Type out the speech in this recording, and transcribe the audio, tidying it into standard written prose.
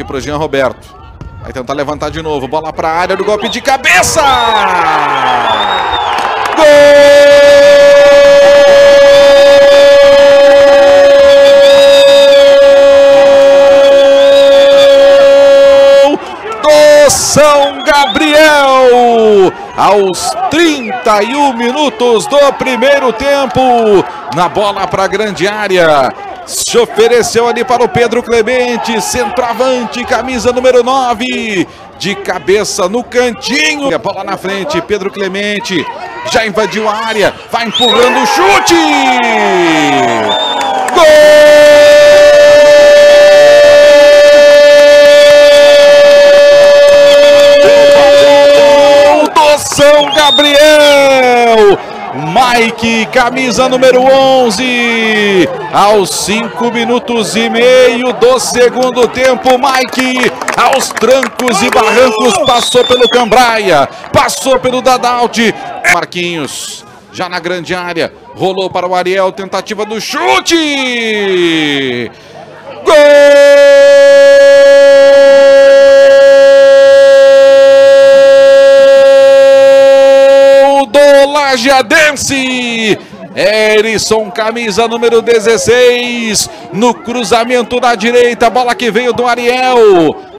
pro Jean Roberto. Vai tentar levantar de novo. Bola pra área do golpe de cabeça! Gol do São Gabriel! Aos 31 minutos do primeiro tempo. Na bola para a grande área. Se ofereceu ali para o Pedro Clemente, centroavante, camisa número 9, de cabeça no cantinho. A bola na frente, Pedro Clemente já invadiu a área, vai empurrando o chute! Gol do São Gabriel! Mike, camisa número 11, aos 5 minutos e meio do segundo tempo. Mike, aos trancos e barrancos, passou pelo Cambraia, passou pelo Dadalti. Marquinhos, já na grande área, rolou para o Ariel, tentativa do chute. Gol do Lajeadense! Erisson, camisa número 16, no cruzamento da direita, bola que veio do Ariel.